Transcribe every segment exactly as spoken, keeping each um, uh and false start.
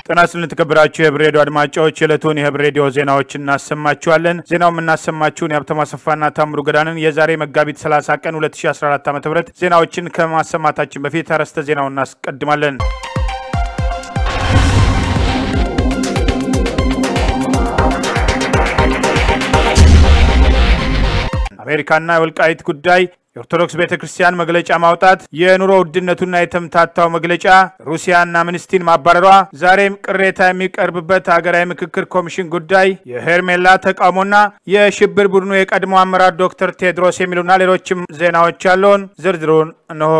ተናስልን ተከብራችሁ የሕብር ሬዲዮ አድማጮች የዕለቱን የሕብር ሬዲዮ ዜናዎችን እናሰማችኋለን። ዜናው የምናሰማችሁን የሀብታሙ አሰፋና ታምሩ ገዳንን የዛሬ መጋቢት ሰላሳ ቀን ሁለት ሺህ አስራ አራት ዓ.ም ዜናዎችን ከማሰማታችን በፊት አርዕስተ ዜናውን እናስቀድማለን። አሜሪካና የወልቃይት ጉዳይ የኦርቶዶክስ ቤተክርስቲያን መግለጫ ማውጣት የኑሮ ውድነቱና የተምታታው መግለጫ ሩሲያና አምነስቲን ማባረሯ ዛሬም ቅሬታ የሚቀርብበት ሀገራዊ ምክክር ኮሚሽን ጉዳይ የሄርሜላ ተቃውሞና የሽብር ቡድኑ የቀድሞ አመራር ዶክተር ቴድሮስ የሚሉና ሌሎችም ዜናዎች አሉን። ዝርዝሩን እነሆ።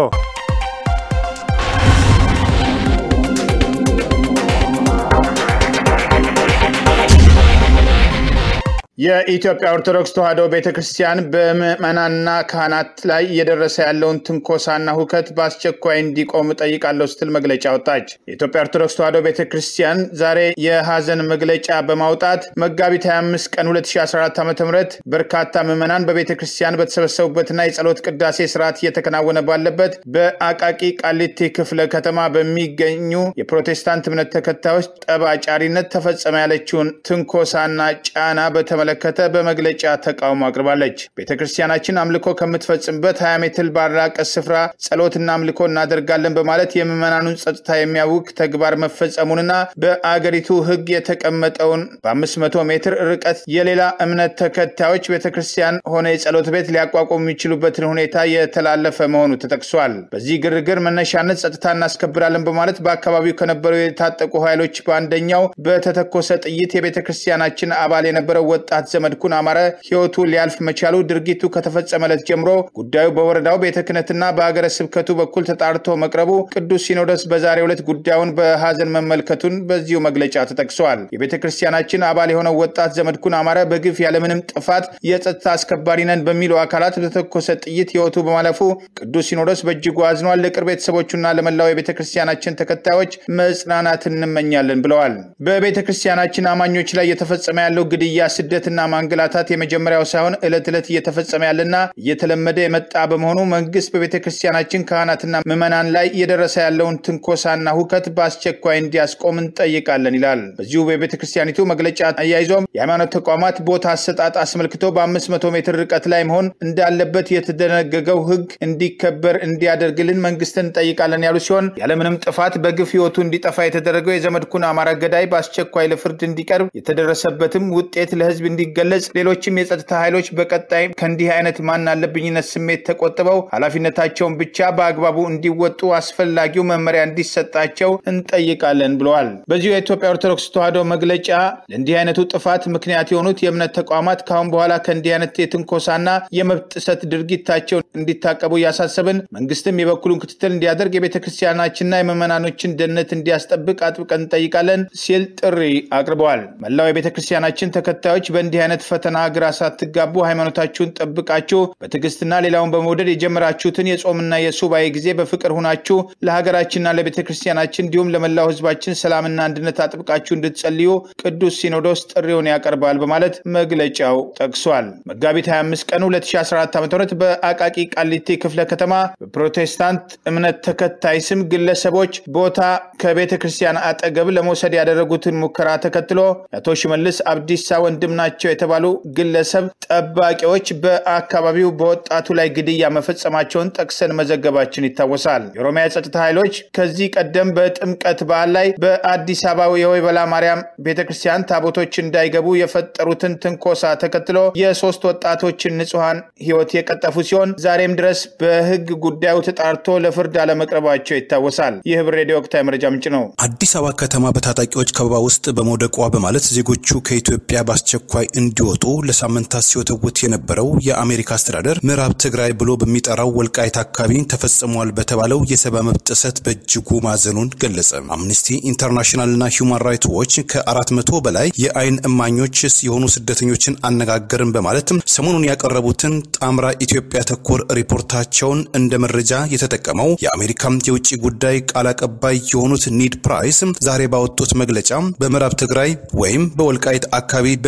የኢትዮጵያ ኦርቶዶክስ ተዋሕዶ ቤተክርስቲያን በምዕመናንና ካህናት ላይ እየደረሰ ያለውን ትንኮሳና ሁከት በአስቸኳይ እንዲቆም ጠይቃለሁ ስትል መግለጫ ወጣች። የኢትዮጵያ ኦርቶዶክስ ተዋሕዶ ቤተክርስቲያን ዛሬ የሐዘን መግለጫ በማውጣት መጋቢት ሃያ አምስት ቀን ሁለት ሺህ አስራ አራት ዓ.ም በርካታ ምዕመናን በቤተክርስቲያን በተሰበሰቡበትና የጸሎት ቅዳሴ ስርዓት እየተከናወነ ባለበት በአቃቂ ቃሊቲ ክፍለ ከተማ በሚገኙ የፕሮቴስታንት እምነት ተከታዮች ጠባጫሪነት ተፈጸመ ያለችውን ትንኮሳና ጫና በተመለ ከተ በመግለጫ ተቃውሞ አቅርባለች። ቤተክርስቲያናችን አምልኮ ከምትፈጽምበት ሃያ ሜትር ባራቀ ስፍራ ጸሎትና አምልኮ እናደርጋለን በማለት የምዕመናኑን ጸጥታ የሚያውክ ተግባር መፈጸሙንና በአገሪቱ ሕግ የተቀመጠውን በአምስት መቶ ሜትር ርቀት የሌላ እምነት ተከታዮች ቤተክርስቲያን ሆነ የጸሎት ቤት ሊያቋቁሙ የሚችሉበትን ሁኔታ የተላለፈ መሆኑ ተጠቅሷል። በዚህ ግርግር መነሻነት ጸጥታ እናስከብራለን በማለት በአካባቢው ከነበሩ የታጠቁ ኃይሎች በአንደኛው በተተኮሰ ጥይት የቤተክርስቲያናችን አባል የነበረው ወጣት ዘመድኩን አማረ ህይወቱ ሊያልፍ መቻሉ ድርጊቱ ከተፈጸመለት ጀምሮ ጉዳዩ በወረዳው ቤተ ክህነትና በአገረ ስብከቱ በኩል ተጣርቶ መቅረቡ ቅዱስ ሲኖዶስ በዛሬው ዕለት ጉዳዩን በሐዘን መመልከቱን በዚሁ መግለጫ ተጠቅሷል። የቤተክርስቲያናችን አባል የሆነው ወጣት ዘመድኩን አማረ በግፍ ያለምንም ጥፋት የጸጥታ አስከባሪ ነን በሚሉ አካላት በተተኮሰ ጥይት ህይወቱ በማለፉ ቅዱስ ሲኖዶስ በእጅጉ አዝኗል። ለቅርብ ቤተሰቦቹና ለመላው የቤተክርስቲያናችን ተከታዮች መጽናናት እንመኛለን ብለዋል። በቤተክርስቲያናችን አማኞች ላይ የተፈጸመ ያለው ግድያ ስደትና ማንገላታት የመጀመሪያው ሳይሆን እለት እለት እየተፈጸመ ያለና እየተለመደ የመጣ በመሆኑ መንግስት በቤተክርስቲያናችን ካህናትና ምዕመናን ላይ እየደረሰ ያለውን ትንኮሳና ሁከት በአስቸኳይ እንዲያስቆም እንጠይቃለን ይላል። በዚሁ በቤተክርስቲያኒቱ መግለጫ አያይዞም የሃይማኖት ተቋማት ቦታ አሰጣጥ አስመልክቶ በአምስት መቶ ሜትር ርቀት ላይ መሆን እንዳለበት የተደነገገው ህግ እንዲከበር እንዲያደርግልን መንግስትን እንጠይቃለን ያሉ ሲሆን ያለምንም ጥፋት በግፍ ህይወቱ እንዲጠፋ የተደረገው የዘመድኩን አማረ ገዳይ በአስቸኳይ ለፍርድ እንዲቀርብ የተደረሰበትም ውጤት ለህዝብ እንዲገለጽ ሌሎችም የጸጥታ ኃይሎች በቀጣይ ከእንዲህ አይነት ማን አለብኝነት ስሜት ተቆጥበው ኃላፊነታቸውን ብቻ በአግባቡ እንዲወጡ አስፈላጊው መመሪያ እንዲሰጣቸው እንጠይቃለን ብለዋል። በዚሁ የኢትዮጵያ ኦርቶዶክስ ተዋሕዶ መግለጫ ለእንዲህ አይነቱ ጥፋት ምክንያት የሆኑት የእምነት ተቋማት ካሁን በኋላ ከእንዲህ አይነት የትንኮሳና የመብት ጥሰት ድርጊታቸው እንዲታቀቡ ያሳሰብን መንግስትም የበኩሉን ክትትል እንዲያደርግ የቤተክርስቲያናችንና የምዕመናኖችን ደህንነት እንዲያስጠብቅ አጥብቀን እንጠይቃለን ሲል ጥሪ አቅርበዋል። መላው የቤተክርስቲያናችን ተከታዮች በእንዲህ አይነት ፈተና ግራ ሳትጋቡ ሃይማኖታችሁን ጠብቃችሁ በትዕግስትና ሌላውን በመውደድ የጀመራችሁትን የጾምና የሱባኤ ጊዜ በፍቅር ሆናችሁ ለሀገራችንና ለቤተክርስቲያናችን እንዲሁም ለመላው ህዝባችን ሰላምና አንድነት አጥብቃችሁ እንድትጸልዩ ቅዱስ ሲኖዶስ ጥሪውን ያቀርባል በማለት መግለጫው ጠቅሷል። መጋቢት ሃያ አምስት ቀን ሁለት ሺህ አስራ አራት ዓ.ም በአቃቂ ቃሊቲ ክፍለ ከተማ በፕሮቴስታንት እምነት ተከታይ ስም ግለሰቦች ቦታ ከቤተክርስቲያን አጠገብ ለመውሰድ ያደረጉትን ሙከራ ተከትሎ አቶ ሽመልስ አብዲሳ ወንድም ናቸው የተባሉ ግለሰብ ጠባቂዎች በአካባቢው በወጣቱ ላይ ግድያ መፈጸማቸውን ጠቅሰን መዘገባችን ይታወሳል። የኦሮሚያ ጸጥታ ኃይሎች ከዚህ ቀደም በጥምቀት በዓል ላይ በአዲስ አበባ የወይበላ ማርያም ቤተክርስቲያን ታቦቶች እንዳይገቡ የፈጠሩትን ትንኮሳ ተከትሎ የሶስት ወጣቶችን ንጹሃን ህይወት የቀጠፉ ሲሆን ዛሬም ድረስ በህግ ጉዳዩ ተጣርቶ ለፍርድ አለመቅረባቸው ይታወሳል። የሕብር ሬዲዮ ወቅታዊ መረጃ ምንጭ ነው። አዲስ አበባ ከተማ በታጣቂዎች ከበባ ውስጥ በመውደቋ በማለት ዜጎቹ ከኢትዮጵያ በአስቸኳይ እንዲወጡ ለሳምንታት ሲወተውት የነበረው የአሜሪካ አስተዳደር ምዕራብ ትግራይ ብሎ በሚጠራው ወልቃይት አካባቢ ተፈጽሟል በተባለው የሰብአዊ መብት ጥሰት በእጅጉ ማዘኑን ገለጸ። አምነስቲ ኢንተርናሽናልና ሂውማን ራይትስ ዎች ከአራት መቶ በላይ የአይን እማኞች የሆኑ ስደተኞችን አነጋገርን በማለት ሰሞኑን ያቀረቡትን ጣምራ ኢትዮጵያ ተኮር ሪፖርታቸውን እንደ መረጃ የተጠቀመው የአሜሪካ የውጭ ጉዳይ ቃል አቀባይ የሆኑት ኒድ ፕራይስ ዛሬ ባወጡት መግለጫ በምዕራብ ትግራይ ወይም በወልቃይት አካባቢ በሚኖሩ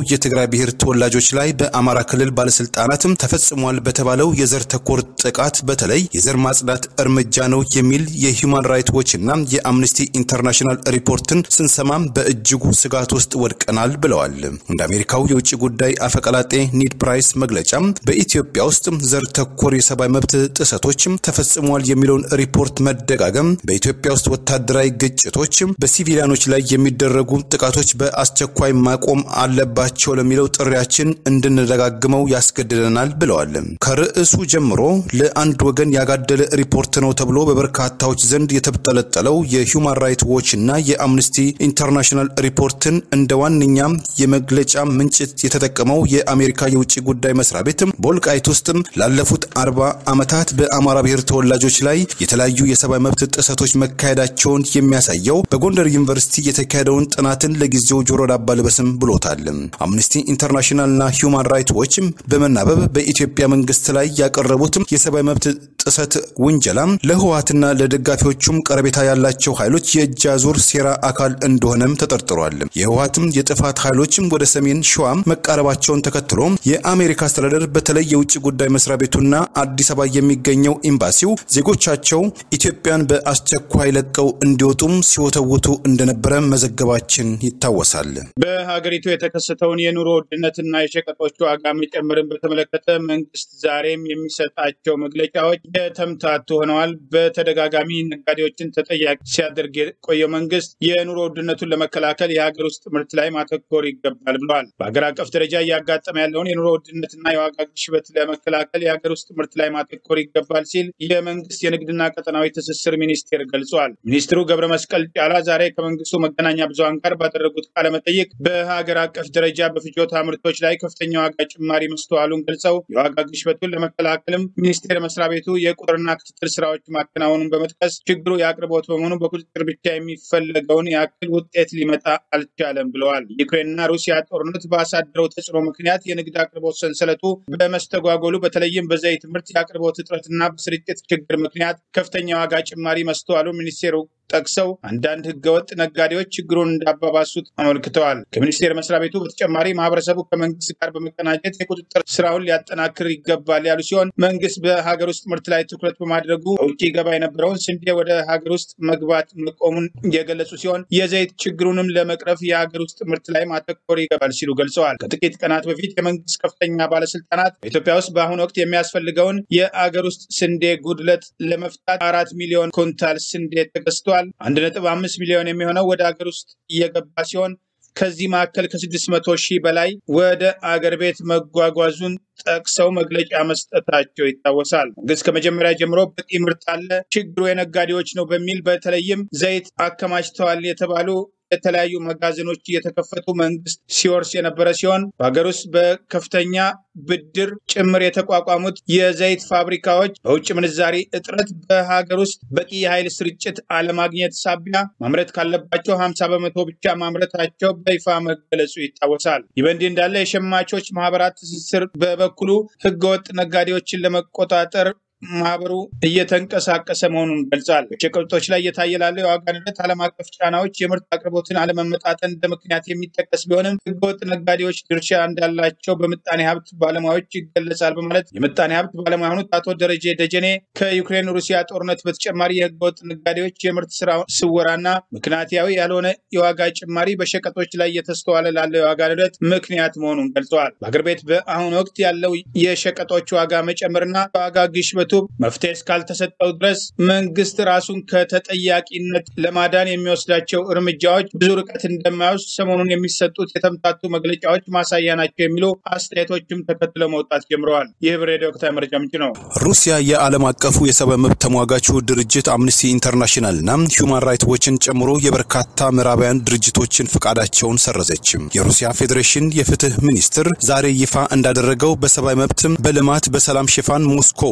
የትግራይ ብሔር ተወላጆች ላይ በአማራ ክልል ባለስልጣናትም ተፈጽሟል በተባለው የዘር ተኮር ጥቃት በተለይ የዘር ማጽዳት እርምጃ ነው የሚል የሂውማን ራይትስ ዎች እና የአምነስቲ ኢንተርናሽናል ሪፖርትን ስንሰማም በእጅጉ ስጋት ውስጥ ወድቀናል ብለዋል። እንደ አሜሪካው የውጭ ጉዳይ አፈቀላጤ ኒድ ፕራይስ መግለጫም በኢትዮጵያ ውስጥ ዘር ተኮር የሰብአዊ መብት ጥሰቶችም ተፈጽሟል የሚለውን ሪፖርት መደጋገም በኢትዮጵያ ውስጥ ወታደራዊ ግጭቶች በሲቪሊያኖች ላይ የሚደረጉ ጥቃቶች በአስቸኳይ ማቆም አለባቸው ለሚለው ጥሪያችን እንድንደጋግመው ያስገድደናል ብለዋል። ከርዕሱ ጀምሮ ለአንድ ወገን ያጋደለ ሪፖርት ነው ተብሎ በበርካታዎች ዘንድ የተጠለጠለው የሂውማን ራይትስ ዎች እና የአምነስቲ ኢንተርናሽናል ሪፖርትን እንደ ዋነኛ የመግለጫ ምንጭ የተጠቀመው የአሜሪካ የውጭ ጉዳይ መስሪያ ቤት በወልቃይት ውስጥ ላለፉት አርባ ዓመታት በአማራ ብሔር ተወላጆች ላይ የተለያዩ የሰብአዊ መብት ጥሰቶች መካሄዳቸውን የሚያሳየው በጎንደር ዩኒቨርሲቲ የተካሄደውን ጥናትን ለጊዜው ጆሮ ዳባ ልበስም ብሎታል። አምነስቲ ኢንተርናሽናልና ሂውማን ራይትስ ዎች በመናበብ በኢትዮጵያ መንግስት ላይ ያቀረቡት የሰብአዊ መብት ጥሰት ውንጀላ ለህወሓትና ለደጋፊዎቹም ቀረቤታ ያላቸው ኃይሎች የእጅ አዙር ሴራ አካል እንደሆነም ተጠርጥሯል። የህወሓትም የጥፋት ኃይሎችም ወደ ሰሜን ሸዋ መቃረባቸውን ተከትሎ የአሜሪካ አስተዳደር በተለይ የውጭ ጉዳይ መስሪያ ቤቱና አዲስ አበባ የሚገኘው ኤምባሲው ዜጎቻቸው ኢትዮጵያን በአስቸኳይ ለቀው እንዲወጡም ሲወተውቱ እንደነበረ መዘገባችን ይታወሳል። በሀገሪቱ የተከሰተውን የኑሮ ውድነትና የሸቀጦች ዋጋ መጨመርን በተመለከተ መንግስት ዛሬም የሚሰጣቸው መግለጫዎች የተምታቱ ሆነዋል። በተደጋጋሚ ነጋዴዎችን ተጠያቂ ሲያደርግ የቆየው መንግስት የኑሮ ውድነቱን ለመከላከል የሀገር ውስጥ ምርት ላይ ማተኮር ይገባል ብለዋል። በሀገር አቀፍ ደረጃ እያጋጠመ ያለውን የኑሮ ውድነትና የዋጋ ግሽበት ለመከላከል የሀገር ውስጥ ምርት ላይ ማተኮር ይገባል ሲል የመንግስት የንግድና ቀጠናዊ ትስስር ሚኒስቴር ገልጿል። ሚኒስትሩ ገብረ መስቀል ጫላ ዛሬ ከመንግስቱ መገናኛ ብዙሃን ጋር ባደረጉት ቃለ መጠይቅ በሀገር አቀፍ ደረጃ በፍጆታ ምርቶች ላይ ከፍተኛ ዋጋ ጭማሪ መስተዋሉን ገልጸው የዋጋ ግሽበቱን ለመከላከልም ሚኒስቴር መስሪያ ቤቱ የቁጥጥርና ክትትል ስራዎች ማከናወኑን በመጥቀስ ችግሩ የአቅርቦት በመሆኑ በቁጥጥር ብቻ የሚፈለገውን ያክል ውጤት ሊመጣ አልቻለም ብለዋል። ዩክሬንና ሩሲያ ጦርነት ባሳደረው ተጽዕኖ ምክንያት የንግድ አቅርቦት ሰንሰለቱ በመስተጓጎሉ በተለይም በዘይት ምርት የአቅርቦት እጥረትና በስርጭት ችግር ምክንያት ከፍተኛ ዋጋ ጭማሪ መስተዋሉን ሚኒስቴሩ ጠቅሰው አንዳንድ ህገወጥ ነጋዴዎች ችግሩን እንዳባባሱት አመልክተዋል። ከሚኒስቴር መስሪያ ቤቱ በተጨማሪ ማህበረሰቡ ከመንግስት ጋር በመቀናጀት የቁጥጥር ስራውን ሊያጠናክር ይገባል ያሉ ሲሆን መንግስት በሀገር ውስጥ ምርት ላይ ትኩረት በማድረጉ ውጪ ገባ የነበረውን ስንዴ ወደ ሀገር ውስጥ መግባት መቆሙን የገለጹ ሲሆን የዘይት ችግሩንም ለመቅረፍ የሀገር ውስጥ ምርት ላይ ማተኮር ይገባል ሲሉ ገልጸዋል። ከጥቂት ቀናት በፊት የመንግስት ከፍተኛ ባለስልጣናት በኢትዮጵያ ውስጥ በአሁኑ ወቅት የሚያስፈልገውን የሀገር ውስጥ ስንዴ ጉድለት ለመፍታት አራት ሚሊዮን ኩንታል ስንዴ ተገዝቷል። አንድ ነጥብ አምስት ሚሊዮን የሚሆነው ወደ ሀገር ውስጥ እየገባ ሲሆን ከዚህ መካከል ከስድስት መቶ ሺህ በላይ ወደ አገር ቤት መጓጓዙን ጠቅሰው መግለጫ መስጠታቸው ይታወሳል። መንግስት ከመጀመሪያ ጀምሮ በቂ ምርት አለ፣ ችግሩ የነጋዴዎች ነው በሚል በተለይም ዘይት አከማችተዋል የተባሉ የተለያዩ መጋዘኖች እየተከፈቱ መንግስት ሲወርስ የነበረ ሲሆን በሀገር ውስጥ በከፍተኛ ብድር ጭምር የተቋቋሙት የዘይት ፋብሪካዎች በውጭ ምንዛሪ እጥረት በሀገር ውስጥ በቂ የኃይል ስርጭት አለማግኘት ሳቢያ ማምረት ካለባቸው ሀምሳ በመቶ ብቻ ማምረታቸው በይፋ መገለጹ ይታወሳል። ይህ በእንዲህ እንዳለ የሸማቾች ማህበራት ትስስር በበኩሉ ህገወጥ ነጋዴዎችን ለመቆጣጠር ማህበሩ እየተንቀሳቀሰ መሆኑን ገልጿል። በሸቀጦች ላይ እየታየ ላለው የዋጋ ንረት ዓለም አቀፍ ጫናዎች የምርት አቅርቦትን አለመመጣጠን እንደ ምክንያት የሚጠቀስ ቢሆንም ህገወጥ ነጋዴዎች ድርሻ እንዳላቸው በምጣኔ ሀብት ባለሙያዎች ይገለጻል በማለት የምጣኔ ሀብት ባለሙያ የሆኑት አቶ ደረጀ ደጀኔ ከዩክሬን ሩሲያ ጦርነት በተጨማሪ የህገወጥ ነጋዴዎች የምርት ስራ ስወራና ምክንያታዊ ያልሆነ የዋጋ ጭማሪ በሸቀጦች ላይ እየተስተዋለ ላለው የዋጋ ንረት ምክንያት መሆኑን ገልጸዋል። በአገር ቤት በአሁኑ ወቅት ያለው የሸቀጦች ዋጋ መጨመርና ዋጋ ግሽበት መፍትሄ እስካልተሰጠው ድረስ መንግስት ራሱን ከተጠያቂነት ለማዳን የሚወስዳቸው እርምጃዎች ብዙ ርቀት እንደማይወስድ ሰሞኑን የሚሰጡት የተምታቱ መግለጫዎች ማሳያ ናቸው የሚሉ አስተያየቶችም ተከትለው መውጣት ጀምረዋል። የህብር ሬዲዮ ወቅታዊ መረጃ ምንጭ ነው። ሩሲያ የዓለም አቀፉ የሰብአዊ መብት ተሟጋቹ ድርጅት አምነስቲ ኢንተርናሽናልና ሂውማን ራይትስ ዎችን ጨምሮ የበርካታ ምዕራባውያን ድርጅቶችን ፍቃዳቸውን ሰረዘች። የሩሲያ ፌዴሬሽን የፍትህ ሚኒስትር ዛሬ ይፋ እንዳደረገው በሰብአዊ መብት በልማት በሰላም ሽፋን ሞስኮ ውስጥ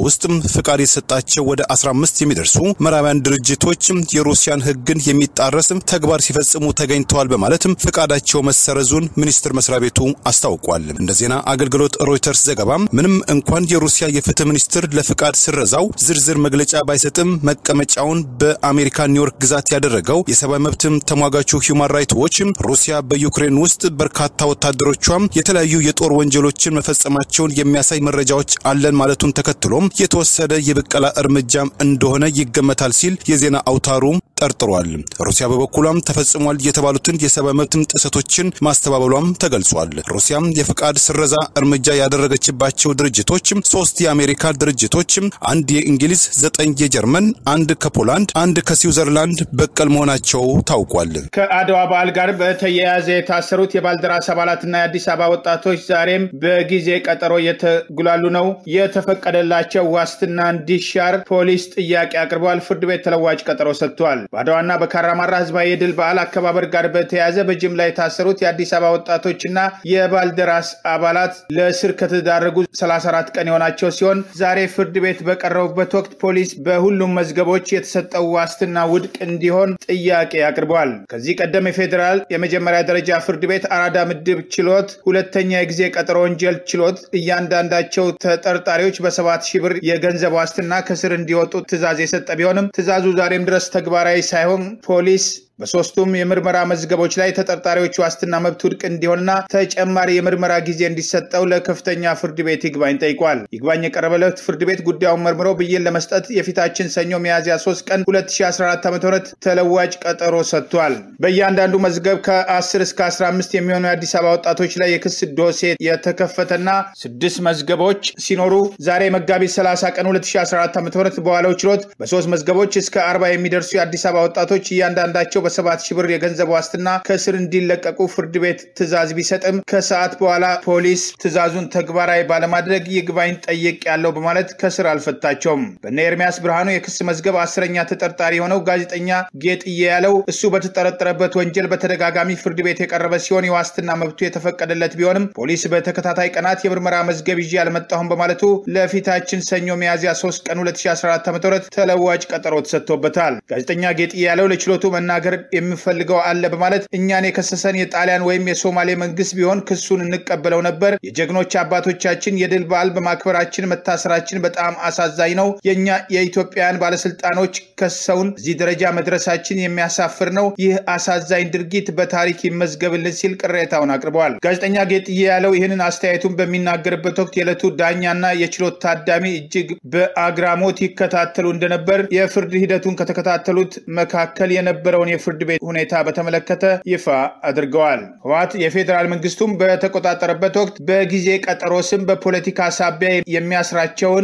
ፍቃድ የተሰጣቸው ወደ አስራ አምስት የሚደርሱ ምዕራባውያን ድርጅቶች የሩሲያን ሕግን የሚጣረስ ተግባር ሲፈጽሙ ተገኝተዋል በማለት ፍቃዳቸው መሰረዙን ሚኒስትር መስሪያ ቤቱ አስታውቋል። እንደ ዜና አገልግሎት ሮይተርስ ዘገባ ምንም እንኳን የሩሲያ የፍትህ ሚኒስትር ለፍቃድ ስረዛው ዝርዝር መግለጫ ባይሰጥም መቀመጫውን በአሜሪካ ኒውዮርክ ግዛት ያደረገው የሰብአዊ መብት ተሟጋቹ ሂውማን ራይትስ ዎች ሩሲያ በዩክሬን ውስጥ በርካታ ወታደሮቿ የተለያዩ የጦር ወንጀሎችን መፈጸማቸውን የሚያሳይ መረጃዎች አለን ማለቱን ተከትሎም የተወሰደ የበቀላ እርምጃም እንደሆነ ይገመታል ሲል የዜና አውታሩ ጠርጥሯል። ሩሲያ በበኩሏም ተፈጽሟል የተባሉትን የሰብአዊ መብት ጥሰቶችን ማስተባበሏም ተገልጿል። ሩሲያም የፍቃድ ስረዛ እርምጃ ያደረገችባቸው ድርጅቶች ሶስት የአሜሪካ ድርጅቶች፣ አንድ የእንግሊዝ፣ ዘጠኝ የጀርመን፣ አንድ ከፖላንድ፣ አንድ ከስዊዘርላንድ በቀል መሆናቸው ታውቋል። ከአድዋ በዓል ጋር በተያያዘ የታሰሩት የባልደራስ አባላትና የአዲስ አበባ ወጣቶች ዛሬም በጊዜ ቀጠሮ የተጉላሉ ነው። የተፈቀደላቸው ዋስትና እንዲሻር ፖሊስ ጥያቄ አቅርቧል። ፍርድ ቤት ተለዋጭ ቀጠሮ ሰጥቷል። በአድዋና በካራማራ ህዝባዊ የድል በዓል አከባበር ጋር በተያያዘ በጅምላ የታሰሩት የአዲስ አበባ ወጣቶችና የባልደራስ አባላት ለእስር ከተዳረጉ ሰላሳ አራት ቀን የሆናቸው ሲሆን ዛሬ ፍርድ ቤት በቀረቡበት ወቅት ፖሊስ በሁሉም መዝገቦች የተሰጠው ዋስትና ውድቅ እንዲሆን ጥያቄ አቅርቧል። ከዚህ ቀደም የፌዴራል የመጀመሪያ ደረጃ ፍርድ ቤት አራዳ ምድብ ችሎት ሁለተኛ የጊዜ ቀጠሮ ወንጀል ችሎት እያንዳንዳቸው ተጠርጣሪዎች በሰባት ሺህ ብር የገንዘብ ዋስትና ከስር እንዲወጡ ትዕዛዝ የሰጠ ቢሆንም ትዕዛዙ ዛሬም ድረስ ተግባራዊ ሳይሆን ፖሊስ በሶስቱም የምርመራ መዝገቦች ላይ ተጠርጣሪዎች ዋስትና መብት ውድቅ እንዲሆንና ተጨማሪ የምርመራ ጊዜ እንዲሰጠው ለከፍተኛ ፍርድ ቤት ይግባኝ ጠይቋል። ይግባኝ የቀረበለት ፍርድ ቤት ጉዳዩን መርምሮ ብይን ለመስጠት የፊታችን ሰኞ ሚያዝያ ሶስት ቀን ሁለት ሺህ አስራ አራት ዓ.ም ተለዋጭ ቀጠሮ ሰጥቷል። በእያንዳንዱ መዝገብ ከአስር እስከ አስራ አምስት የሚሆኑ የአዲስ አበባ ወጣቶች ላይ የክስ ዶሴ የተከፈተና ስድስት መዝገቦች ሲኖሩ ዛሬ መጋቢት ሰላሳ ቀን ሁለት ሺህ አስራ አራት ዓ.ም በዋለው ችሎት በሶስት መዝገቦች እስከ አርባ የሚደርሱ የአዲስ አበባ ወጣቶች እያንዳንዳቸው በሰባት ሺህ ብር የገንዘብ ዋስትና ከስር እንዲለቀቁ ፍርድ ቤት ትዕዛዝ ቢሰጥም ከሰዓት በኋላ ፖሊስ ትዕዛዙን ተግባራዊ ባለማድረግ ይግባኝ ጠይቅ ያለው በማለት ከስር አልፈታቸውም። በእነ ኤርሚያስ ብርሃኑ የክስ መዝገብ አስረኛ ተጠርጣሪ የሆነው ጋዜጠኛ ጌጥዬ ያለው እሱ በተጠረጠረበት ወንጀል በተደጋጋሚ ፍርድ ቤት የቀረበ ሲሆን የዋስትና መብቱ የተፈቀደለት ቢሆንም ፖሊስ በተከታታይ ቀናት የምርመራ መዝገብ ይዤ አልመጣሁም በማለቱ ለፊታችን ሰኞ ሚያዝያ ሶስት ቀን ሁለት ሺህ አስራ አራት ዓ.ም ተለዋጭ ቀጠሮ ተሰጥቶበታል። ጋዜጠኛ ጌጥዬ ያለው ለችሎቱ መናገር የሚፈልገው አለ በማለት እኛን የከሰሰን የጣሊያን ወይም የሶማሌ መንግስት ቢሆን ክሱን እንቀበለው ነበር። የጀግኖች አባቶቻችን የድል በዓል በማክበራችን መታሰራችን በጣም አሳዛኝ ነው። የኛ የኢትዮጵያን ባለስልጣኖች ከሰውን እዚህ ደረጃ መድረሳችን የሚያሳፍር ነው። ይህ አሳዛኝ ድርጊት በታሪክ ይመዝገብልን ሲል ቅሬታውን አቅርበዋል። ጋዜጠኛ ጌጥዬ ያለው ይህንን አስተያየቱን በሚናገርበት ወቅት የዕለቱ ዳኛና የችሎት ታዳሚ እጅግ በአግራሞት ይከታተሉ እንደነበር የፍርድ ሂደቱን ከተከታተሉት መካከል የነበረውን የፍርድ ቤት ሁኔታ በተመለከተ ይፋ አድርገዋል። ህወሓት የፌዴራል መንግስቱም በተቆጣጠረበት ወቅት በጊዜ ቀጠሮ ስም በፖለቲካ ሳቢያ የሚያስራቸውን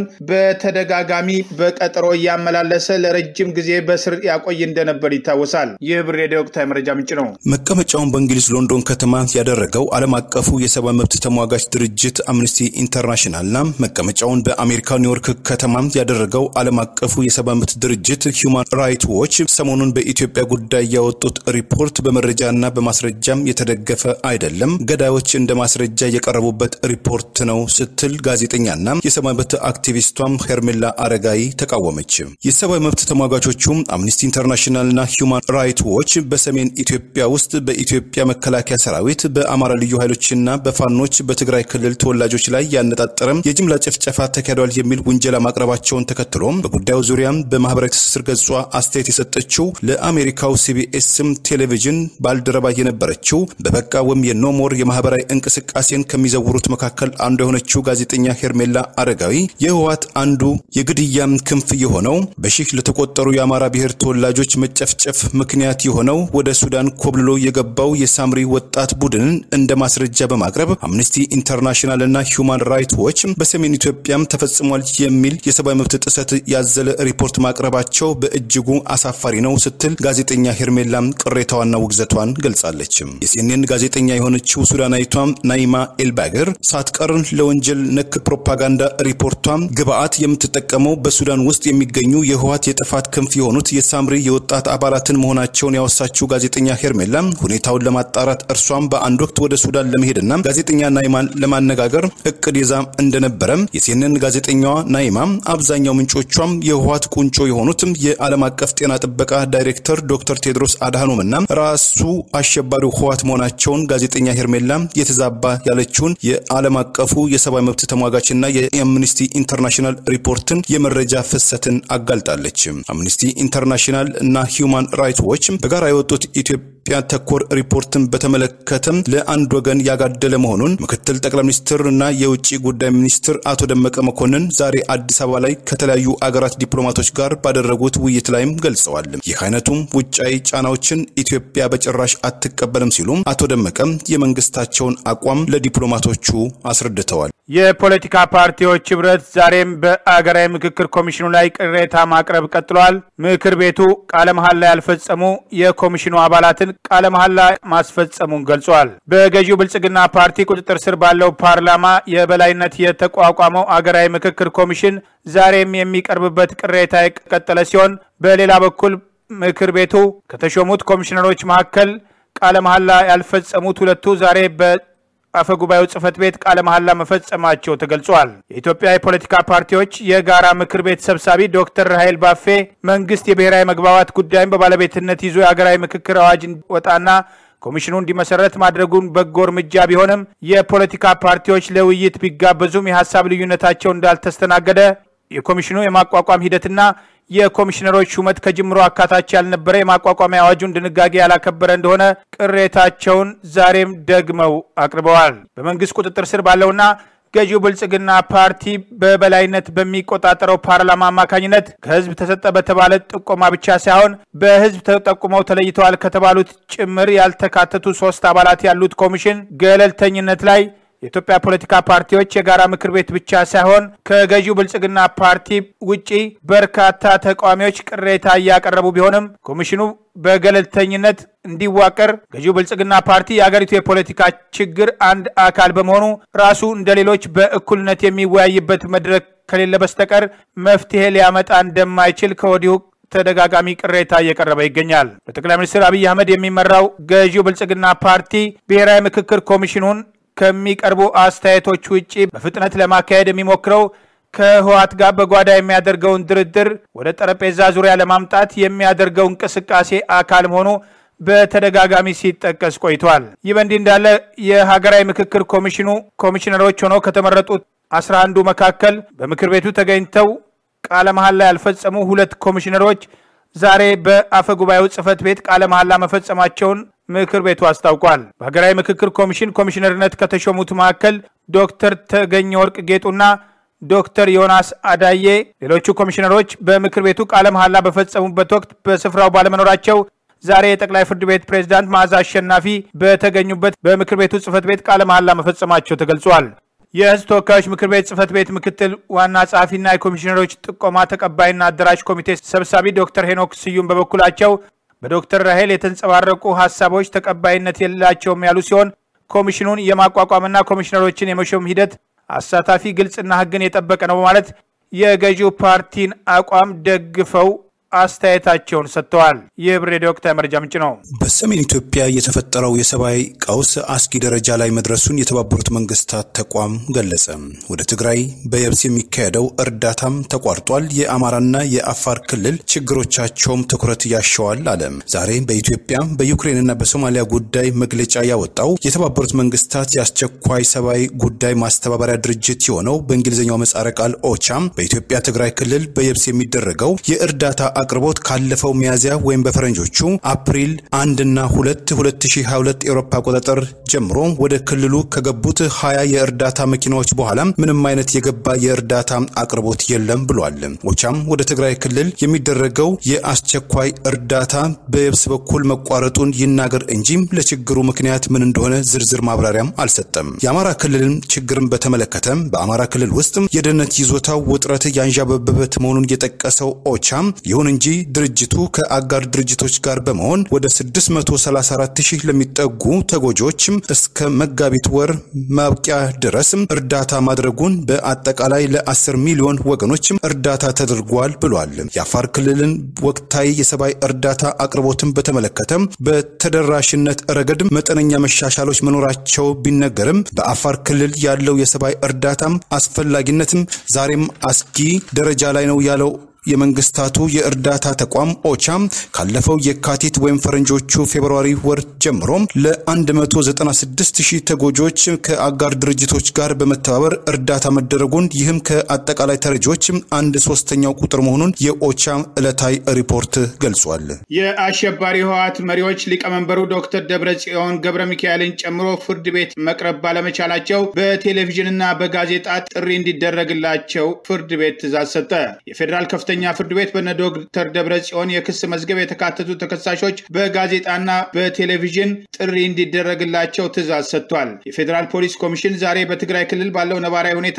በተደጋጋሚ በቀጠሮ ያመላለሰ ለረጅም ጊዜ በስር ያቆይ እንደነበር ይታወሳል። ይህ ሕብር ሬዲዮ ወቅታዊ መረጃ ምንጭ ነው። መቀመጫውን በእንግሊዝ ሎንዶን ከተማ ያደረገው ዓለም አቀፉ የሰብአዊ መብት ተሟጋች ድርጅት አምነስቲ ኢንተርናሽናልና መቀመጫውን በአሜሪካ ኒውዮርክ ከተማ ያደረገው ዓለም አቀፉ የሰብአዊ መብት ድርጅት ሂውማን ራይትስ ዎች ሰሞኑን በኢትዮጵያ ጉዳይ ያወጡት ሪፖርት በመረጃና በማስረጃም የተደገፈ አይደለም፣ ገዳዮች እንደ ማስረጃ የቀረቡበት ሪፖርት ነው ስትል ጋዜጠኛና የሰብአዊ መብት አክቲቪስቷም ሄርሜላ አረጋይ ተቃወመች። የሰብአዊ መብት ተሟጋቾቹም አምነስቲ ኢንተርናሽናልና ሂውማን ራይትስ ዎች በሰሜን ኢትዮጵያ ውስጥ በኢትዮጵያ መከላከያ ሰራዊት በአማራ ልዩ ኃይሎችና በፋኖች በትግራይ ክልል ተወላጆች ላይ ያነጣጠረም የጅምላ ጭፍጨፋ ተካሂዷል የሚል ውንጀላ ማቅረባቸውን ተከትሎም በጉዳዩ ዙሪያም በማህበራዊ ትስስር ገጿ አስተያየት የሰጠችው ለአሜሪካው ሲቢኤስም ቴሌቪዥን ባልደረባ የነበረችው በበቃ ወም የኖሞር የማህበራዊ እንቅስቃሴን ከሚዘውሩት መካከል አንዱ የሆነችው ጋዜጠኛ ሄርሜላ አረጋዊ የህወሓት አንዱ የግድያም ክንፍ የሆነው በሺህ ለተቆጠሩ የአማራ ብሔር ተወላጆች መጨፍጨፍ ምክንያት የሆነው ወደ ሱዳን ኮብልሎ የገባው የሳምሪ ወጣት ቡድን እንደ ማስረጃ በማቅረብ አምነስቲ ኢንተርናሽናልና ሂውማን ራይትስ ዎች በሰሜን ኢትዮጵያም ተፈጽሟል የሚል የሰብአዊ መብት ጥሰት ያዘለ ሪፖርት ማቅረባቸው በእጅጉ አሳፋሪ ነው ስትል ጋዜጠኛ ሄርሜላም ቅሬታዋና ውግዘቷን ገልጻለች። የሲኤንኤን ጋዜጠኛ የሆነችው ሱዳናዊቷ ናይማ ኤልባገር ሳትቀርን ለወንጀል ነክ ፕሮፓጋንዳ ሪፖርቷ ግብአት የምትጠቀመው በሱዳን ውስጥ የሚገኙ የህወሓት የጥፋት ክንፍ የሆኑት የሳምሪ የወጣት አባላትን መሆናቸውን ያወሳችው ጋዜጠኛ ሄርሜላ ሁኔታውን ለማጣራት እርሷም በአንድ ወቅት ወደ ሱዳን ለመሄድና ጋዜጠኛ ናይማን ለማነጋገር እቅድ ይዛ እንደነበረ የሲኤንኤን ጋዜጠኛዋ ናይማ አብዛኛው ምንጮቿም የህወሓት ቁንጮ የሆኑት የዓለም አቀፍ ጤና ጥበቃ ዳይሬክተር ዶክተር ቴድሮስ አድሃኖምና ራሱ አሸባሪው ህወሓት መሆናቸውን ጋዜጠኛ ሄርሜላ የተዛባ ያለችውን የዓለም አቀፉ የሰብአዊ መብት ተሟጋችና የአምነስቲ ኢንተርናሽናል ሪፖርትን የመረጃ ፍሰትን አጋልጣለች። አምነስቲ ኢንተርናሽናል እና ሂዩማን ራይትስ ዎች በጋራ የወጡት ኢትዮጵያ ተኮር ሪፖርትን በተመለከተ ለአንድ ወገን ያጋደለ መሆኑን ምክትል ጠቅላይ ሚኒስትርና የውጭ ጉዳይ ሚኒስትር አቶ ደመቀ መኮንን ዛሬ አዲስ አበባ ላይ ከተለያዩ አገራት ዲፕሎማቶች ጋር ባደረጉት ውይይት ላይም ገልጸዋል። ይህ አይነቱም ውጫዊ ጫናዎችን ኢትዮጵያ በጭራሽ አትቀበልም ሲሉ አቶ ደመቀ የመንግስታቸውን አቋም ለዲፕሎማቶቹ አስረድተዋል። የፖለቲካ ፓርቲዎች ህብረት ዛሬም በአገራዊ ምክክር ኮሚሽኑ ላይ ቅሬታ ማቅረብ ቀጥሏል። ምክር ቤቱ ቃለ መሐላ ያልፈጸሙ የኮሚሽኑ አባላትን ቃለ መሐላ ማስፈጸሙን ገልጿል። በገዢው ብልጽግና ፓርቲ ቁጥጥር ስር ባለው ፓርላማ የበላይነት የተቋቋመው አገራዊ ምክክር ኮሚሽን ዛሬም የሚቀርብበት ቅሬታ የቀጠለ ሲሆን በሌላ በኩል ምክር ቤቱ ከተሾሙት ኮሚሽነሮች መካከል ቃለ መሐላ ያልፈጸሙት ሁለቱ ዛሬ በ አፈጉባኤው ጽፈት ቤት ቃለ መሐላ መፈጸማቸው ተገልጿል። የኢትዮጵያ የፖለቲካ ፓርቲዎች የጋራ ምክር ቤት ሰብሳቢ ዶክተር ራሄል ባፌ መንግስት የብሔራዊ መግባባት ጉዳይን በባለቤትነት ይዞ የአገራዊ ምክክር አዋጅ ወጣና ኮሚሽኑ እንዲመሰረት ማድረጉን በጎ እርምጃ ቢሆንም የፖለቲካ ፓርቲዎች ለውይይት ቢጋበዙም የሐሳብ ልዩነታቸው እንዳልተስተናገደ የኮሚሽኑ የማቋቋም ሂደትና የኮሚሽነሮች ሹመት ከጅምሮ አካታች ያልነበረ የማቋቋሚያ አዋጁን ድንጋጌ ያላከበረ እንደሆነ ቅሬታቸውን ዛሬም ደግመው አቅርበዋል። በመንግስት ቁጥጥር ስር ባለውና ገዢው ብልጽግና ፓርቲ በበላይነት በሚቆጣጠረው ፓርላማ አማካኝነት ከህዝብ ተሰጠ በተባለ ጥቆማ ብቻ ሳይሆን በህዝብ ተጠቁመው ተለይተዋል ከተባሉት ጭምር ያልተካተቱ ሶስት አባላት ያሉት ኮሚሽን ገለልተኝነት ላይ የኢትዮጵያ ፖለቲካ ፓርቲዎች የጋራ ምክር ቤት ብቻ ሳይሆን ከገዢው ብልጽግና ፓርቲ ውጪ በርካታ ተቃዋሚዎች ቅሬታ ያቀረቡ ቢሆንም ኮሚሽኑ በገለልተኝነት እንዲዋቀር ገዢው ብልጽግና ፓርቲ የአገሪቱ የፖለቲካ ችግር አንድ አካል በመሆኑ ራሱ እንደሌሎች በእኩልነት የሚወያይበት መድረክ ከሌለ በስተቀር መፍትሄ ሊያመጣ እንደማይችል ከወዲሁ ተደጋጋሚ ቅሬታ እየቀረበ ይገኛል። በጠቅላይ ሚኒስትር አብይ አህመድ የሚመራው ገዢው ብልጽግና ፓርቲ ብሔራዊ ምክክር ኮሚሽኑን ከሚቀርቡ አስተያየቶች ውጪ በፍጥነት ለማካሄድ የሚሞክረው ከህወሓት ጋር በጓዳ የሚያደርገውን ድርድር ወደ ጠረጴዛ ዙሪያ ለማምጣት የሚያደርገው እንቅስቃሴ አካል መሆኑ በተደጋጋሚ ሲጠቀስ ቆይቷል። ይህ በእንዲህ እንዳለ የሀገራዊ ምክክር ኮሚሽኑ ኮሚሽነሮች ሆነው ከተመረጡት አስራ አንዱ መካከል በምክር ቤቱ ተገኝተው ቃለ መሐላ ያልፈጸሙ ሁለት ኮሚሽነሮች ዛሬ በአፈጉባኤው ጽፈት ቤት ቃለ መሐላ መፈጸማቸውን ምክር ቤቱ አስታውቋል። በሀገራዊ ምክክር ኮሚሽን ኮሚሽነርነት ከተሾሙት መካከል ዶክተር ተገኘ ወርቅ ጌጡና ዶክተር ዮናስ አዳዬ ሌሎቹ ኮሚሽነሮች በምክር ቤቱ ቃለ መሐላ በፈጸሙበት ወቅት በስፍራው ባለመኖራቸው ዛሬ የጠቅላይ ፍርድ ቤት ፕሬዝዳንት መዓዛ አሸናፊ በተገኙበት በምክር ቤቱ ጽፈት ቤት ቃለ መሐላ መፈጸማቸው ተገልጿል። የህዝብ ተወካዮች ምክር ቤት ጽፈት ቤት ምክትል ዋና ጸሐፊና የኮሚሽነሮች ጥቆማ ተቀባይና አደራጅ ኮሚቴ ሰብሳቢ ዶክተር ሄኖክ ስዩም በበኩላቸው በዶክተር ራሄል የተንጸባረቁ ሐሳቦች ተቀባይነት የሌላቸውም ያሉ ሲሆን ኮሚሽኑን የማቋቋምና ኮሚሽነሮችን የመሾም ሂደት አሳታፊ ግልጽና ህግን የጠበቀ ነው በማለት የገዢው ፓርቲን አቋም ደግፈው አስተያየታቸውን ሰጥተዋል። የሕብር ሬዲዮ ወቅታዊ መረጃ ምንጭ ነው። በሰሜን ኢትዮጵያ የተፈጠረው የሰብአዊ ቀውስ አስጊ ደረጃ ላይ መድረሱን የተባበሩት መንግስታት ተቋም ገለጸ። ወደ ትግራይ በየብስ የሚካሄደው እርዳታም ተቋርጧል። የአማራና የአፋር ክልል ችግሮቻቸውም ትኩረት ያሻዋል አለ። ዛሬ በኢትዮጵያ በዩክሬንና በሶማሊያ ጉዳይ መግለጫ ያወጣው የተባበሩት መንግስታት የአስቸኳይ ሰብአዊ ጉዳይ ማስተባበሪያ ድርጅት የሆነው በእንግሊዝኛው ምህጻረ ቃል ኦቻም በኢትዮጵያ ትግራይ ክልል በየብስ የሚደረገው የእርዳታ አቅርቦት ካለፈው ሚያዚያ ወይም በፈረንጆቹ አፕሪል አንድ እና ሁለት ሁለት ሺህ ሃያ ሁለት አውሮፓ አቆጣጠር ጀምሮ ወደ ክልሉ ከገቡት ሃያ የእርዳታ መኪናዎች በኋላ ምንም አይነት የገባ የእርዳታ አቅርቦት የለም ብሏል። ኦቻም ወደ ትግራይ ክልል የሚደረገው የአስቸኳይ እርዳታ በየብስ በኩል መቋረጡን ይናገር እንጂ ለችግሩ ምክንያት ምን እንደሆነ ዝርዝር ማብራሪያም አልሰጠም። የአማራ ክልልን ችግርን በተመለከተ በአማራ ክልል ውስጥ የደህንነት ይዞታው ውጥረት ያንዣበበበት መሆኑን የጠቀሰው ኦቻም ይሁን ይሁን እንጂ ድርጅቱ ከአጋር ድርጅቶች ጋር በመሆን ወደ ስድስት መቶ ሰላሳ አራት ሺህ ለሚጠጉ ተጎጆች እስከ መጋቢት ወር ማብቂያ ድረስ እርዳታ ማድረጉን በአጠቃላይ ለ10 ሚሊዮን ወገኖች እርዳታ ተደርጓል ብሏል። የአፋር ክልልን ወቅታዊ የሰብአዊ እርዳታ አቅርቦትን በተመለከተ በተደራሽነት ረገድ መጠነኛ መሻሻሎች መኖራቸው ቢነገርም በአፋር ክልል ያለው የሰብአዊ እርዳታ አስፈላጊነትም ዛሬም አስጊ ደረጃ ላይ ነው ያለው የመንግስታቱ የእርዳታ ተቋም ኦቻ ካለፈው የካቲት ወይም ፈረንጆቹ ፌብሩዋሪ ወር ጀምሮ ለ196 ሺህ ተጎጆች ከአጋር ድርጅቶች ጋር በመተባበር እርዳታ መደረጉን ይህም ከአጠቃላይ ተረጂዎች አንድ ሶስተኛው ቁጥር መሆኑን የኦቻ ዕለታዊ ሪፖርት ገልጿል። የአሸባሪ ህወሓት መሪዎች ሊቀመንበሩ ዶክተር ደብረጽዮን ገብረ ሚካኤልን ጨምሮ ፍርድ ቤት መቅረብ ባለመቻላቸው በቴሌቪዥንና በጋዜጣ ጥሪ እንዲደረግላቸው ፍርድ ቤት ትዕዛዝ ሰጠ። የፌደራል ከፍተኛ ፍርድ ቤት በነ ዶክተር ደብረጽዮን የክስ መዝገብ የተካተቱ ተከሳሾች በጋዜጣና በቴሌቪዥን ጥሪ እንዲደረግላቸው ትዕዛዝ ሰጥቷል። የፌደራል ፖሊስ ኮሚሽን ዛሬ በትግራይ ክልል ባለው ነባራዊ ሁኔታ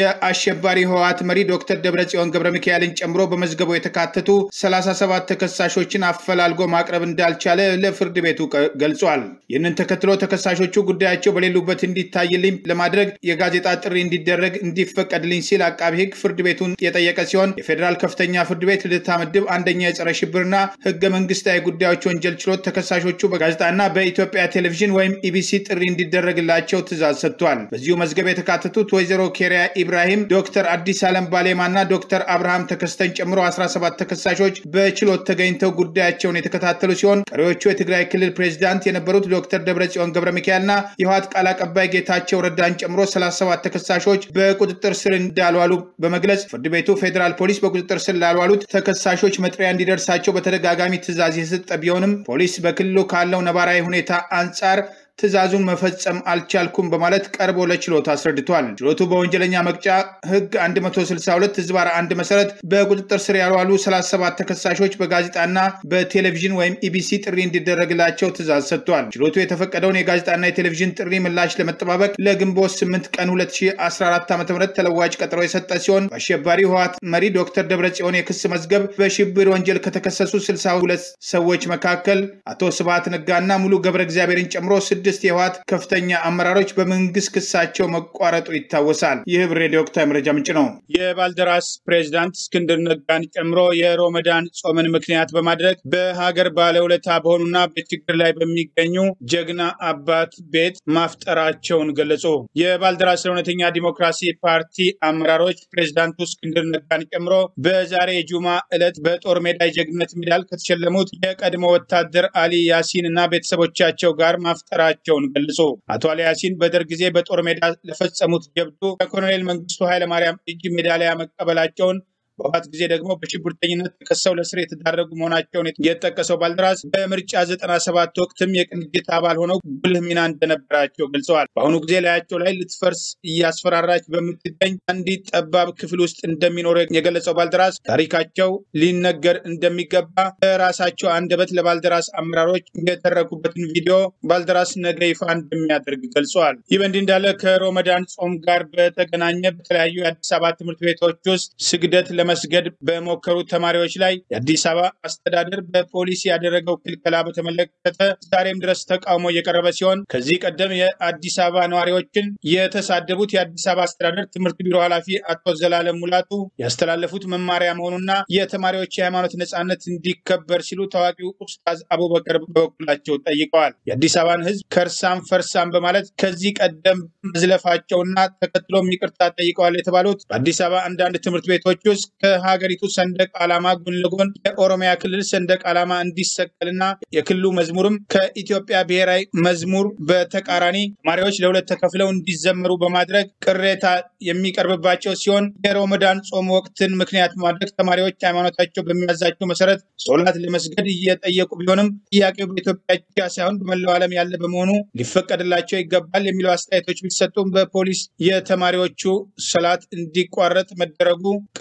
የአሸባሪ ህወሓት መሪ ዶክተር ደብረጽዮን ገብረ ሚካኤልን ጨምሮ በመዝገቡ የተካተቱ ሰላሳ ሰባት ተከሳሾችን አፈላልጎ ማቅረብ እንዳልቻለ ለፍርድ ቤቱ ገልጿል። ይህንን ተከትሎ ተከሳሾቹ ጉዳያቸው በሌሉበት እንዲታይልኝ ለማድረግ የጋዜጣ ጥሪ እንዲደረግ እንዲፈቀድልኝ ሲል አቃቤ ህግ ፍርድ ቤቱን የጠየቀ ሲሆን የፌደራል ከፍተኛ ፍርድ ቤት ልደታ ምድብ አንደኛ የጸረ ሽብርና ህገ መንግስታዊ ጉዳዮች ወንጀል ችሎት ተከሳሾቹ በጋዜጣና በኢትዮጵያ ቴሌቪዥን ወይም ኢቢሲ ጥሪ እንዲደረግላቸው ትዕዛዝ ሰጥቷል። በዚሁ መዝገብ የተካተቱት ወይዘሮ ኬሪያ ኢብራሂም፣ ዶክተር አዲስ አለም ባሌማና ዶክተር አብርሃም ተከስተን ጨምሮ አስራ ሰባት ተከሳሾች በችሎት ተገኝተው ጉዳያቸውን የተከታተሉ ሲሆን ቀሪዎቹ የትግራይ ክልል ፕሬዝዳንት የነበሩት ዶክተር ደብረጽዮን ገብረ ሚካኤልና የህወሓት ቃል አቀባይ ጌታቸው ረዳን ጨምሮ ሰላሳ ሰባት ተከሳሾች በቁጥጥር ስር እንዳልዋሉ በመግለጽ ፍርድ ቤቱ ፌደራል ፖሊስ በቁጥጥር ስር ላልዋሉት ተከሳሾች መጥሪያ እንዲደርሳቸው በተደጋጋሚ ትዕዛዝ የሰጠ ቢሆንም ፖሊስ በክልሉ ካለው ነባራዊ ሁኔታ አንጻር ትዕዛዙን መፈጸም አልቻልኩም በማለት ቀርቦ ለችሎት አስረድቷል። ችሎቱ በወንጀለኛ መቅጫ ህግ መቶ ስልሳ ሁለት ዝባር አንድ መሰረት በቁጥጥር ስር ያልዋሉ ሰላሳ ሰባት ተከሳሾች በጋዜጣና በቴሌቪዥን ወይም ኢቢሲ ጥሪ እንዲደረግላቸው ትዕዛዝ ሰጥቷል። ችሎቱ የተፈቀደውን የጋዜጣና የቴሌቪዥን ጥሪ ምላሽ ለመጠባበቅ ለግንቦት ስምንት ቀን ሁለት ሺህ አስራ አራት ዓ.ም ተለዋጭ ቀጠሮ የሰጠ ሲሆን በአሸባሪ ህወሓት መሪ ዶክተር ደብረጽዮን የክስ መዝገብ በሽብር ወንጀል ከተከሰሱ ስልሳ ሁለት ሰዎች መካከል አቶ ስብሐት ነጋና ሙሉ ገብረ እግዚአብሔርን ጨምሮ ስድስት የህወሓት ከፍተኛ አመራሮች በመንግስት ክሳቸው መቋረጡ ይታወሳል። የሕብር ሬዲዮ ወቅታዊ መረጃ ምንጭ ነው። የባልደራስ ፕሬዝዳንት እስክንድር ነጋን ጨምሮ የሮመዳን ጾምን ምክንያት በማድረግ በሀገር ባለውለታ በሆኑና በችግር ላይ በሚገኙ ጀግና አባት ቤት ማፍጠራቸውን ገለጹ። የባልደራስ ለእውነተኛ ዲሞክራሲ ፓርቲ አመራሮች ፕሬዝዳንቱ እስክንድር ነጋን ጨምሮ በዛሬ ጁማ ዕለት በጦር ሜዳ ጀግንነት ሜዳል ከተሸለሙት የቀድሞ ወታደር አሊ ያሲን እና ቤተሰቦቻቸው ጋር ማፍጠራ ቸውን ገልጾ አቶ አሊ ያሲን በደርግ ጊዜ በጦር ሜዳ ለፈጸሙት ጀብዱ ኮሎኔል መንግስቱ ኃይለ ማርያም እጅ ሜዳሊያ መቀበላቸውን በዋት ጊዜ ደግሞ በሽብርተኝነት ተከሰው ለስር የተዳረጉ መሆናቸውን የተጠቀሰው ባልደራስ በምርጫ ዘጠና ሰባት ወቅትም የቅንጅት አባል ሆነው ጉልህ ሚና እንደነበራቸው ገልጸዋል። በአሁኑ ጊዜ ላያቸው ላይ ልትፈርስ እያስፈራራች በምትገኝ አንዲት ጠባብ ክፍል ውስጥ እንደሚኖር የገለጸው ባልደራስ ታሪካቸው ሊነገር እንደሚገባ በራሳቸው አንደበት ለባልደራስ አመራሮች የተረኩበትን ቪዲዮ ባልደራስ ነገ ይፋ እንደሚያደርግ ገልጸዋል። ይህ በእንዲህ እንዳለ ከሮመዳን ጾም ጋር በተገናኘ በተለያዩ የአዲስ አበባ ትምህርት ቤቶች ውስጥ ስግደት ለመስገድ በሞከሩ ተማሪዎች ላይ የአዲስ አበባ አስተዳደር በፖሊስ ያደረገው ክልከላ በተመለከተ ዛሬም ድረስ ተቃውሞ እየቀረበ ሲሆን ከዚህ ቀደም የአዲስ አበባ ነዋሪዎችን የተሳደቡት የአዲስ አበባ አስተዳደር ትምህርት ቢሮ ኃላፊ አቶ ዘላለም ሙላቱ ያስተላለፉት መማሪያ መሆኑና የተማሪዎች የሃይማኖት ነጻነት እንዲከበር ሲሉ ታዋቂው ኡስታዝ አቡበከር በበኩላቸው ጠይቀዋል። የአዲስ አበባን ህዝብ ከርሳም ፈርሳም በማለት ከዚህ ቀደም ዝለፋቸውና ተከትሎም ይቅርታ ጠይቀዋል የተባሉት በአዲስ አበባ አንዳንድ ትምህርት ቤቶች ውስጥ ከሀገሪቱ ሰንደቅ ዓላማ ጎን ለጎን የኦሮሚያ ክልል ሰንደቅ ዓላማ እንዲሰቀልና የክልሉ መዝሙርም ከኢትዮጵያ ብሔራዊ መዝሙር በተቃራኒ ተማሪዎች ለሁለት ተከፍለው እንዲዘመሩ በማድረግ ቅሬታ የሚቀርብባቸው ሲሆን የሮመዳን ጾም ወቅትን ምክንያት በማድረግ ተማሪዎች ሃይማኖታቸው በሚያዛቸው መሰረት ሶላት ለመስገድ እየጠየቁ ቢሆንም ጥያቄው በኢትዮጵያ ብቻ ሳይሆን በመላው ዓለም ያለ በመሆኑ ሊፈቀድላቸው ይገባል የሚሉ አስተያየቶች ቢሰጡም በፖሊስ የተማሪዎቹ ሶላት እንዲቋረጥ መደረጉ ቅሬታ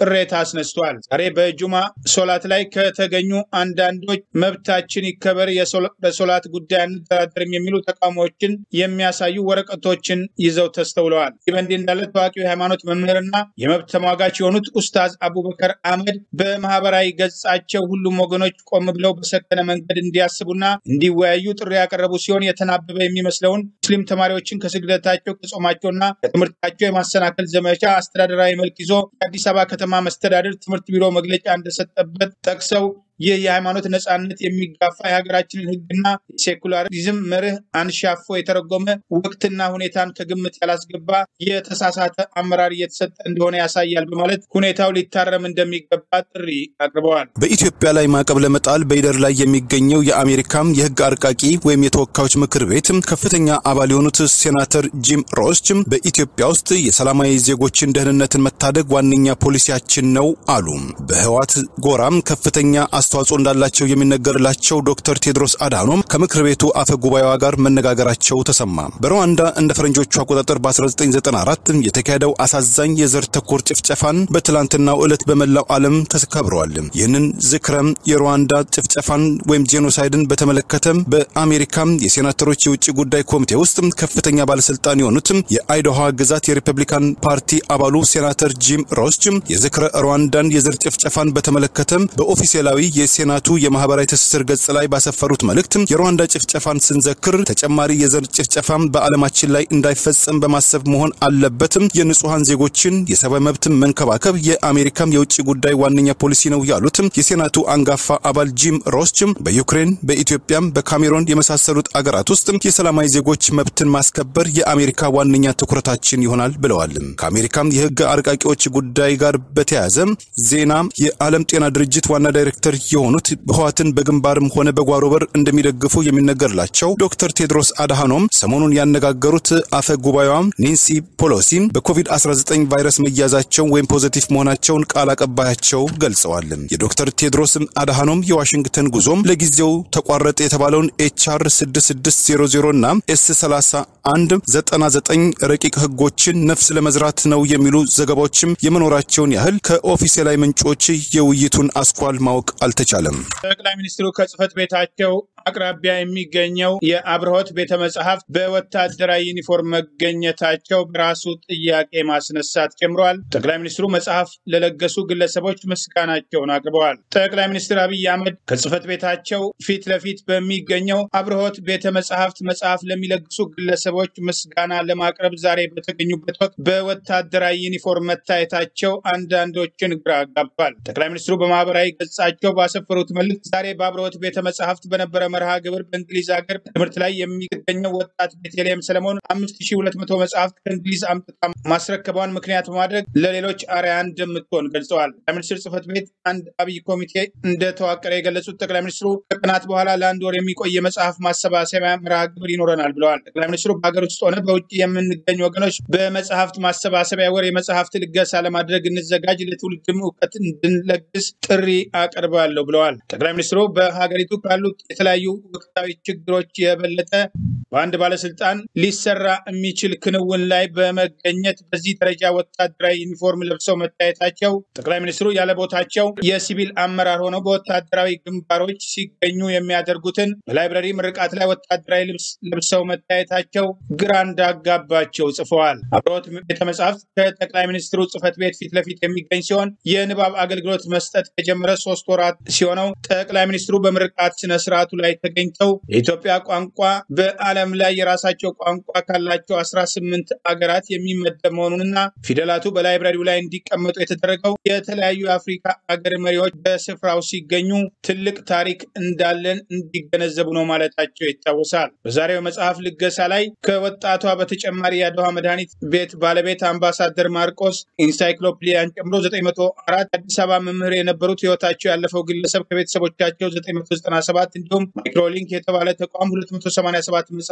አስነስቷል። ዛሬ በጁማ ሶላት ላይ ከተገኙ አንዳንዶች መብታችን ይከበር የሶላት ጉዳይ አንተዳደርም የሚሉ ተቃውሞዎችን የሚያሳዩ ወረቀቶችን ይዘው ተስተውለዋል። ይበንዲ እንዳለ ታዋቂው ሃይማኖት መምህርና የመብት ተሟጋች የሆኑት ኡስታዝ አቡበከር አህመድ በማህበራዊ ገጻቸው ሁሉም ወገኖች ቆም ብለው በሰከነ መንገድ እንዲያስቡና እንዲወያዩ ጥሪ ያቀረቡ ሲሆን የተናበበ የሚመስለውን ሙስሊም ተማሪዎችን ከስግደታቸው ከጾማቸውና ከትምህርታቸው የማሰናከል ዘመቻ አስተዳደራዊ መልክ ይዞ የአዲስ አበባ ከተማ መስተዳድር ትምህርት ቢሮ መግለጫ እንደሰጠበት ጠቅሰው ይህ የሃይማኖት ነጻነት የሚጋፋ የሀገራችንን ህግና ሴኩላሪዝም መርህ አንሻፎ የተረጎመ ወቅትና ሁኔታን ከግምት ያላስገባ የተሳሳተ አመራር እየተሰጠ እንደሆነ ያሳያል በማለት ሁኔታው ሊታረም እንደሚገባ ጥሪ አቅርበዋል። በኢትዮጵያ ላይ ማዕቀብ ለመጣል በሂደር ላይ የሚገኘው የአሜሪካም የህግ አርቃቂ ወይም የተወካዮች ምክር ቤት ከፍተኛ አባል የሆኑት ሴናተር ጂም ሮስ በኢትዮጵያ ውስጥ የሰላማዊ ዜጎችን ደህንነትን መታደግ ዋነኛ ፖሊሲያችን ነው አሉ። በህዋት ጎራም ከፍተኛ አስተዋጽኦ እንዳላቸው የሚነገርላቸው ዶክተር ቴድሮስ አድሃኖም ከምክር ቤቱ አፈ ጉባኤዋ ጋር መነጋገራቸው ተሰማ። በሩዋንዳ እንደ ፈረንጆቹ አቆጣጠር በ1994 የተካሄደው አሳዛኝ የዘር ተኮር ጭፍጨፋን በትላንትናው ዕለት በመላው ዓለም ተከብሯል። ይህንን ዝክረም የሩዋንዳ ጭፍጨፋን ወይም ጄኖሳይድን በተመለከተ በአሜሪካም የሴናተሮች የውጭ ጉዳይ ኮሚቴ ውስጥ ከፍተኛ ባለስልጣን የሆኑት የአይዳሆ ግዛት የሪፐብሊካን ፓርቲ አባሉ ሴናተር ጂም ሮስ የዝክረ ሩዋንዳን የዘር ጭፍጨፋን በተመለከተ በኦፊሴላዊ የሴናቱ የማህበራዊ ትስስር ገጽ ላይ ባሰፈሩት መልእክት የሩዋንዳ ጭፍጨፋን ስንዘክር ተጨማሪ የዘር ጭፍጨፋን በዓለማችን ላይ እንዳይፈጸም በማሰብ መሆን አለበት። የንጹሃን ዜጎችን የሰብአዊ መብት መንከባከብ የአሜሪካም የውጭ ጉዳይ ዋነኛ ፖሊሲ ነው ያሉት የሴናቱ አንጋፋ አባል ጂም ሮስ በዩክሬን በኢትዮጵያም በካሜሩን የመሳሰሉት አገራት ውስጥ የሰላማዊ ዜጎች መብትን ማስከበር የአሜሪካ ዋነኛ ትኩረታችን ይሆናል ብለዋል። ከአሜሪካም የህግ አርቃቂዎች ጉዳይ ጋር በተያያዘ ዜና የዓለም ጤና ድርጅት ዋና ዳይሬክተር የሆኑት ህዋትን በግንባርም ሆነ በጓሮ በር እንደሚደግፉ የሚነገርላቸው ዶክተር ቴድሮስ አድሃኖም ሰሞኑን ያነጋገሩት አፈ ጉባኤዋ ኒንሲ ፖሎሲ በኮቪድ አስራ ዘጠኝ ቫይረስ መያዛቸው ወይም ፖዚቲቭ መሆናቸውን ቃል አቀባያቸው ገልጸዋል። የዶክተር ቴድሮስ አድሃኖም የዋሽንግተን ጉዞም ለጊዜው ተቋረጠ የተባለውን ኤችአር ስድስት ስድስት ዜሮ ዜሮ እና ኤስ ሰላሳ አንድ ዘጠና ዘጠኝ ረቂቅ ህጎችን ነፍስ ለመዝራት ነው የሚሉ ዘገባዎችም የመኖራቸውን ያህል ከኦፊሴላዊ ምንጮች የውይይቱን አስኳል ማወቅ አልተቻለም። ጠቅላይ ሚኒስትሩ ከጽፈት ቤታቸው አቅራቢያ የሚገኘው የአብርሆት ቤተ መጻሕፍት በወታደራዊ ዩኒፎርም መገኘታቸው በራሱ ጥያቄ ማስነሳት ጀምሯል። ጠቅላይ ሚኒስትሩ መጽሐፍ ለለገሱ ግለሰቦች ምስጋናቸውን አቅርበዋል። ጠቅላይ ሚኒስትር አብይ አህመድ ከጽፈት ቤታቸው ፊት ለፊት በሚገኘው አብርሆት ቤተ መጻሕፍት መጽሐፍ ለሚለግሱ ግለሰቦች ምስጋና ለማቅረብ ዛሬ በተገኙበት ወቅት በወታደራዊ ዩኒፎርም መታየታቸው አንዳንዶችን ግራ አጋብቷል። ጠቅላይ ሚኒስትሩ በማህበራዊ ገጻቸው ባሰፈሩት መልእክት ዛሬ በአብርሆት ቤተ መጻሕፍት በነበረ መርሃ ግብር በእንግሊዝ ሀገር ትምህርት ላይ የሚገኘው ወጣት ቤተልሔም ሰለሞን አምስት ሺህ ሁለት መቶ መጽሐፍት ከእንግሊዝ አምጥታ ማስረከቧን ምክንያት በማድረግ ለሌሎች አርአያ እንደምትሆን ገልጸዋል። ጠቅላይ ሚኒስትር ጽፈት ቤት አንድ አብይ ኮሚቴ እንደተዋቀረ የገለጹት ጠቅላይ ሚኒስትሩ ከቀናት በኋላ ለአንድ ወር የሚቆይ የመጽሐፍ ማሰባሰቢያ መርሃ ግብር ይኖረናል ብለዋል። ጠቅላይ ሚኒስትሩ በሀገር ውስጥ ሆነ በውጭ የምንገኝ ወገኖች በመጽሐፍት ማሰባሰቢያ ወር የመጽሐፍት ልገሳ ለማድረግ እንዘጋጅ፣ ለትውልድም እውቀት እንድንለግስ ጥሪ አቀርባለሁ ብለዋል። ጠቅላይ ሚኒስትሩ በሀገሪቱ ካሉት የተለያዩ ወቅታዊ ችግሮች የበለጠ በአንድ ባለስልጣን ሊሰራ የሚችል ክንውን ላይ በመገኘት በዚህ ደረጃ ወታደራዊ ዩኒፎርም ለብሰው መታየታቸው ጠቅላይ ሚኒስትሩ ያለ ቦታቸው የሲቪል አመራር ሆነው በወታደራዊ ግንባሮች ሲገኙ የሚያደርጉትን በላይብረሪ ምርቃት ላይ ወታደራዊ ልብስ ለብሰው መታየታቸው ግራ እንዳጋባቸው ጽፈዋል። አብርሆት ቤተ መጻሕፍት ከጠቅላይ ሚኒስትሩ ጽፈት ቤት ፊት ለፊት የሚገኝ ሲሆን የንባብ አገልግሎት መስጠት ከጀመረ ሶስት ወራት ሲሆነው ጠቅላይ ሚኒስትሩ በምርቃት ስነ ስርዓቱ ላይ ተገኝተው የኢትዮጵያ ቋንቋ በዓለም ላይ የራሳቸው ቋንቋ ካላቸው አስራ ስምንት አገራት የሚመደብ መሆኑንና ፊደላቱ በላይብረሪው ላይ እንዲቀመጡ የተደረገው የተለያዩ የአፍሪካ አገር መሪዎች በስፍራው ሲገኙ ትልቅ ታሪክ እንዳለን እንዲገነዘቡ ነው ማለታቸው ይታወሳል። በዛሬው መጽሐፍ ልገሳ ላይ ከወጣቷ በተጨማሪ የአድዋ መድኃኒት ቤት ባለቤት አምባሳደር ማርቆስ ኢንሳይክሎፒዲያን ጨምሮ ዘጠኝ መቶ አራት አዲስ አበባ መምህር የነበሩት ህይወታቸው ያለፈው ግለሰብ ከቤተሰቦቻቸው ዘጠኝ መቶ ዘጠና ሰባት እንዲሁም ማይክሮሊንክ የተባለ ተቋም ሁለት መቶ ሰማንያ ሰባት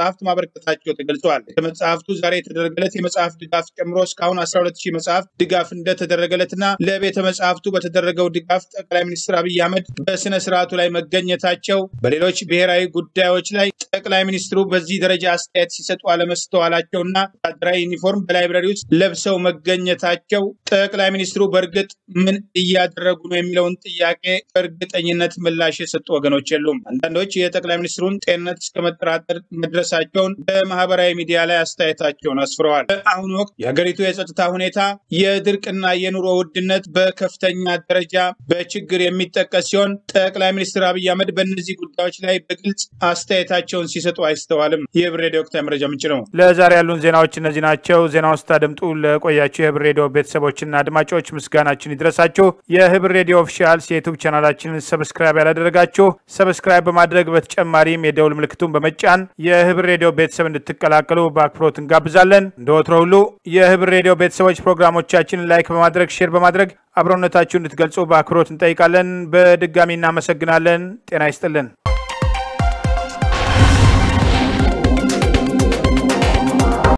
መጽሐፍት ማበረከታቸው ተገልጿል። መጽሐፍቱ ዛሬ የተደረገለት የመጽሐፍ ድጋፍ ጨምሮ እስካሁን አስራ ሁለት ሺህ መጽሐፍት ድጋፍ እንደተደረገለትና ለቤተ መጽሐፍቱ በተደረገው ድጋፍ ጠቅላይ ሚኒስትር አብይ አህመድ በስነ ስርዓቱ ላይ መገኘታቸው በሌሎች ብሔራዊ ጉዳዮች ላይ ጠቅላይ ሚኒስትሩ በዚህ ደረጃ አስተያየት ሲሰጡ አለመስተዋላቸውና ወታደራዊ ዩኒፎርም በላይብረሪ ውስጥ ለብሰው መገኘታቸው ጠቅላይ ሚኒስትሩ በእርግጥ ምን እያደረጉ ነው የሚለውን ጥያቄ በእርግጠኝነት ምላሽ የሰጡ ወገኖች የሉም። አንዳንዶች የጠቅላይ ሚኒስትሩን ጤንነት እስከመጠራጠር መድረሳቸውን በማህበራዊ ሚዲያ ላይ አስተያየታቸውን አስፍረዋል። በአሁኑ ወቅት የሀገሪቱ የጸጥታ ሁኔታ የድርቅና የኑሮ ውድነት በከፍተኛ ደረጃ በችግር የሚጠቀስ ሲሆን ጠቅላይ ሚኒስትር አብይ አህመድ በእነዚህ ጉዳዮች ላይ በግልጽ አስተያየታቸውን ሲሰጡ አይስተዋልም። የህብር ሬዲዮ ወቅታዊ መረጃ ምንጭ ነው። ለዛሬ ያሉን ዜናዎች እነዚህ ናቸው። ዜናውን ስታደምጡ ለቆያችሁ የህብር ሬዲዮ ቤተሰቦችና አድማጮች ምስጋናችን ይድረሳችሁ። የህብር ሬዲዮ ኦፊሻል የዩቲዩብ ቻናላችንን ሰብስክራይብ ያላደረጋችሁ ሰብስክራይብ በማድረግ በተጨማሪም የደውል ምልክቱን በመጫን የህብር ሬዲዮ ቤተሰብ እንድትቀላቀሉ በአክብሮት እንጋብዛለን። እንደወትሮው ሁሉ የህብር ሬዲዮ ቤተሰቦች ፕሮግራሞቻችንን ላይክ በማድረግ ሼር በማድረግ አብሮነታችሁን እንድትገልጹ በአክብሮት እንጠይቃለን። በድጋሚ እናመሰግናለን። ጤና ይስጥልን።